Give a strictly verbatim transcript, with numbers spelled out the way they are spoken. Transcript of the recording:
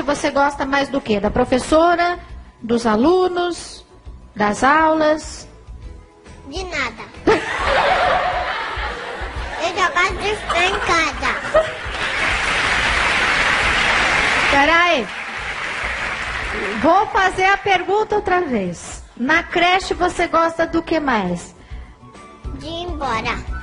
você gosta mais do quê? Da professora? Dos alunos? Das aulas? De nada. Eu só gosto de ficar em casa. Peraí. Vou fazer a pergunta outra vez. Na creche você gosta do que mais? De ir embora.